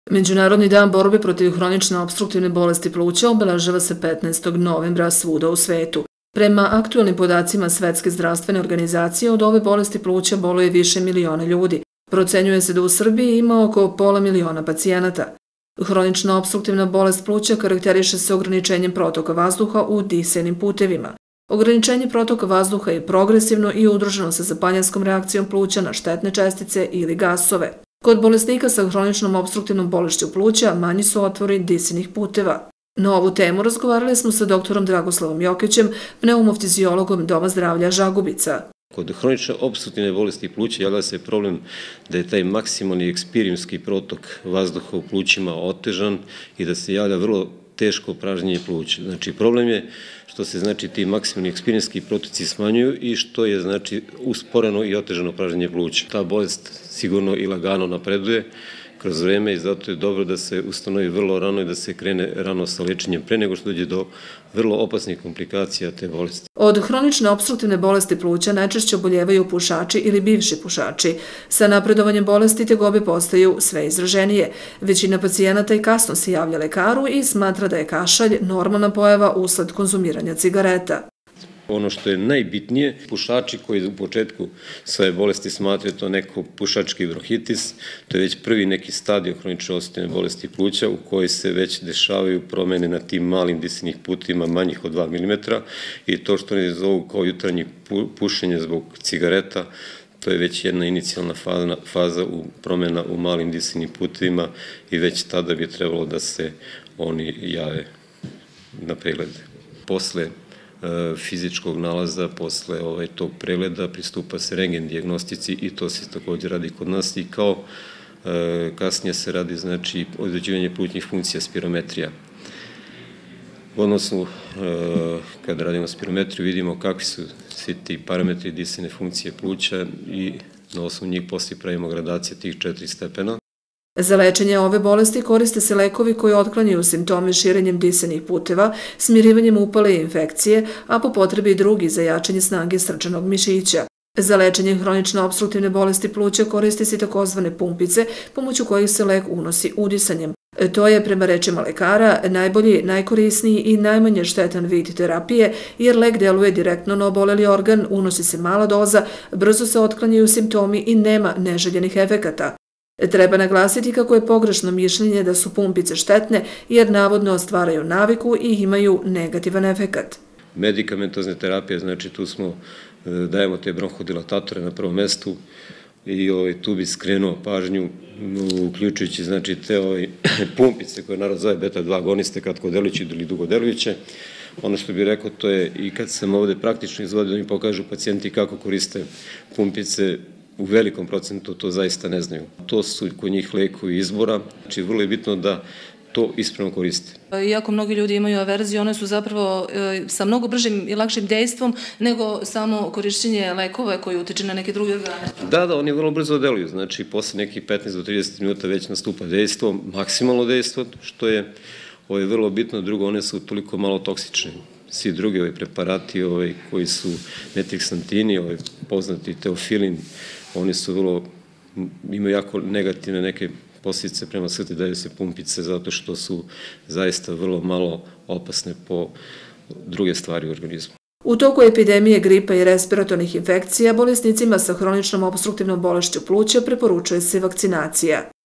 Međunarodni dan borbe protiv hronične opstruktivne bolesti pluća obeležava se 15. novembra svuda u svetu. Prema aktuelnim podacima Svetske zdravstvene organizacije, od ove bolesti pluća boluje više miliona ljudi. Procenjuje se da u Srbiji ima oko pola miliona pacijenata. Hronična opstruktivna bolest pluća karakteriše se ograničenjem protoka vazduha u disajnim putevima. Ograničenje protoka vazduha je progresivno i udruženo sa zapaljanskom reakcijom pluća na štetne čestice ili gasove. Kod bolesnika sa hroničnom opstruktivnom bolešću pluća manji su otvori disajnih puteva. Na ovu temu razgovarali smo sa doktorom Dragoslavom Jokićem, pneumoftiziologom Doma zdravlja Žagubica. Kod hronične opstruktivne bolesti pluća javlja se problem da je taj maksimalni ekspirijumski protok vazduha u plućima otežan i da se javlja vrlo teško pražnjenje pluća. Znači, problem je što se ti maksimalni ekspirijumski protoci smanjuju i što je usporeno i otežano pražnjenje pluća. Ta bolest sigurno i lagano napreduje kroz vreme i zato je dobro da se ustanovi vrlo rano i da se krene rano sa lečenjem pre nego što dođe do vrlo opasnih komplikacija te bolesti. Od hronične opstruktivne bolesti pluća najčešće oboljevaju pušači ili bivši pušači. Sa napredovanjem bolesti tegobe postaju sve izraženije. Većina pacijenata i kasno se javlja lekaru i smatra da je kašalj normalna pojava usled konzumiranja cigareta. Ono što je najbitnije, pušači koji u početku svoje bolesti smatraju to neko pušački bronhitis, to je već prvi neki stadij hronične opstruktivne bolesti pluća u kojoj se već dešavaju promene na tim malim disajnih putima manjih od 2 mm i to što ne zovu kao jutarnje pušenje zbog cigareta, to je već jedna inicijalna faza promena u malim disajnim putevima i već tada bi trebalo da se oni jave na preglede. Posle fizičkog nalaza, posle tog pregleda pristupa se rengen dijagnostici i to se također radi kod nas i kao kasnije se radi određivanje plućnih funkcija, spirometrija. Odnosno, kada radimo spirometriju vidimo kakvi su svi ti parametri disajne funkcije pluća i na osnovu njih poslije pravimo gradacije tih 4 stepena. Za lečenje ove bolesti koriste se lekovi koji otklanjaju simptome širenjem disajnih puteva, smirivanjem upale i infekcije, a po potrebi i drugi za jačanje snage srčanog mišića. Za lečenje hronične opstruktivne bolesti pluća koriste se takozvane pumpice, pomoću kojih se lek unosi udisanjem. To je, prema rečima lekara, najbolji, najkorisniji i najmanje štetan vid terapije, jer lek deluje direktno na oboleli organ, unosi se mala doza, brzo se otklanjaju simptomi i nema neželjenih efekata. Treba naglasiti kako je pogrešno mišljenje da su pumpice štetne jer navodno stvaraju naviku i imaju negativan efekat. Medikamentozne terapije, tu dajemo te bronhodilatatore na prvom mestu i tu bi skrenuo pažnju, uključujući te pumpice koje narod zove beta-2 agoniste, kratkodelujuće ili dugodelujuće. Ono što bih rekao, to je i kad sam ovde praktično izvodio, da mi pokažu pacijenti kako koriste pumpice, u velikom procentu to zaista ne znaju. To su kod njih lekovi izbora, znači vrlo je bitno da to ispravno koriste. Iako mnogi ljudi imaju averziju, one su zapravo sa mnogo bržim i lakšim dejstvom nego samo korišćenje lekova koji utiče na neke druge organe. Da, oni vrlo brzo deluju, znači posle nekih 15 do 30 minuta već nastupa dejstvo, maksimalno dejstvo, što je vrlo bitno. Drugo, one su toliko malo toksične. Svi drugi preparati koji su metilksantini, poznati teofilin, oni su imaju jako negativne neke posljedice prema smrti, daju se pumpice zato što su zaista vrlo malo opasne po druge stvari u organizmu. U toku epidemije gripa i respiratornih infekcija bolesnicima sa hroničnom opstruktivnom bolešću pluća preporučuje se vakcinacija.